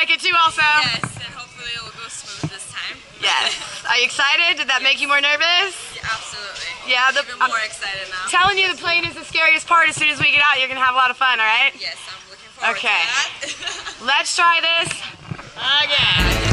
like it too also? Yes, and hopefully it will go smooth this time. Yes. Are you excited? Did that make you more nervous? Yeah, absolutely. Yeah, Even more excited now. Telling you the plane is the scariest part. As soon as we get out, you're going to have a lot of fun, all right? Yes, I'm looking forward to that. Let's try this again.